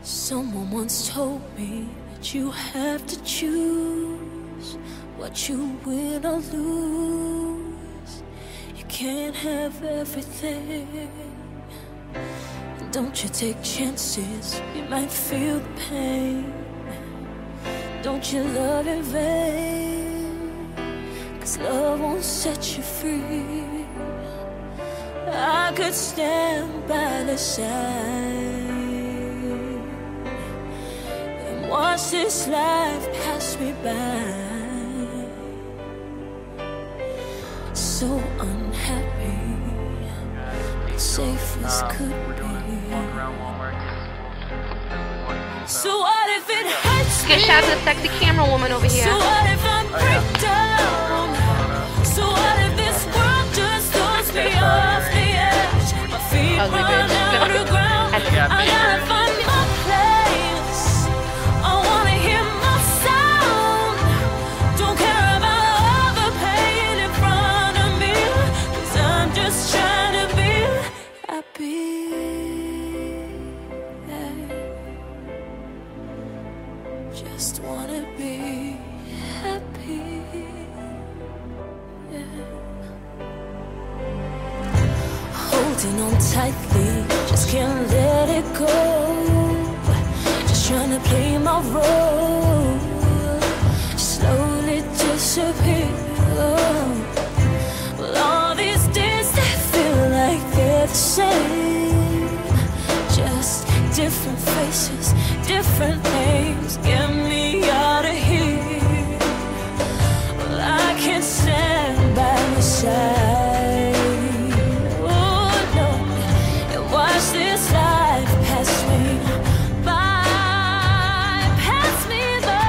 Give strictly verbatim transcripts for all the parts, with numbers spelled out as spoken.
Someone once told me that you have to choose what you win or lose. You can't have everything. And don't you take chances, you might feel the pain. Don't you love in vain, 'cause love won't set you free. I could stand by the side and watch this life pass me by. So unhappy, safe as could be. So what if it hurts me? Get shout out to the sexy camera woman over here. So what if I break down? So what if this world just throws me off the edge? My feet Ugly run bitch. out of ground. I I gotta find my place. I wanna hear my sound. Don't care about all the pain in front of me, 'cause I'm just trying to be happy. Just wanna be happy, yeah. Holding on tightly, just can't let it go. Just trying to play my role, slowly disappear. Well, all these days they feel like they're the same, just different faces, different names. Get me out of here. Well, I can't stand by my side, oh no, and watch this life pass me by, pass me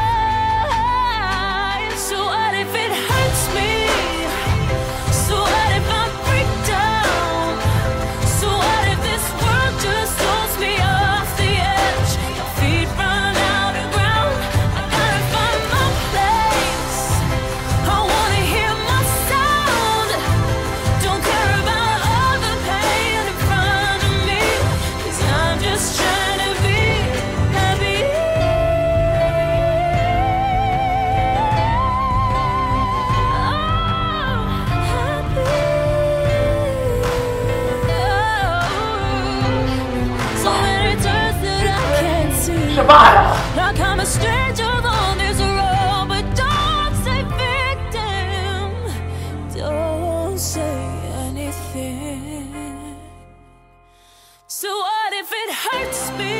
by. So what if it hurts me? So what if I break down? So what if this world just throws me off the edge? My feet run out of ground. I gotta find my place. I wanna hear my sound. Don't care about all the pain in front of me, 'cause I'm just trying to be happy. Oh, happy. So many turns that I can't see. Like I'm a stranger on this road, but don't say victim. Don't say anything. So what if it hurts me?